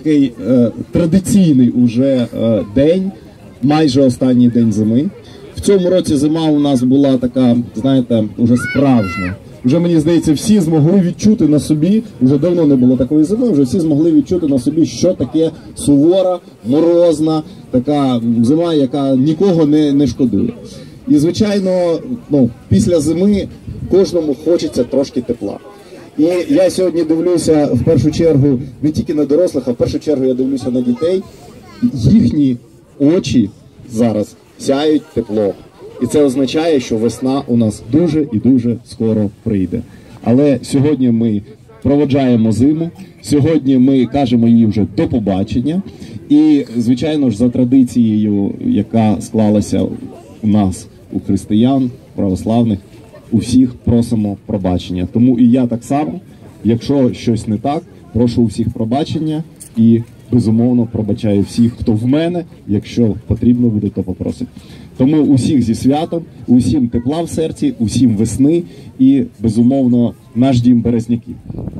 такий традиційний уже день, майже останній день зими. В цьому році зима у нас була така, знаєте, уже справжня. Вже, мені здається, всі змогли відчути на собі, вже давно не було такої зими, вже всі змогли відчути на собі, що таке сувора, морозна, така зима, яка нікого не шкодує. І, звичайно, після зими кожному хочеться трошки тепла. І я сьогодні дивлюся, в першу чергу, не тільки на дорослих, а в першу чергу я дивлюся на дітей. Їхні очі зараз сяють теплом. І це означає, що весна у нас дуже і дуже скоро прийде. Але сьогодні ми проводжаємо зиму, сьогодні ми кажемо їй вже до побачення. І, звичайно ж, за традицією, яка склалася у нас, у християн, православних, у всіх просимо пробачення. Тому і я так само, якщо щось не так, прошу у всіх пробачення і, безумовно, пробачаю всіх, хто в мене, якщо потрібно буде, то попросить. Тому усіх зі святом, усім тепла в серці, усім весни і, безумовно, наш дім Березняків.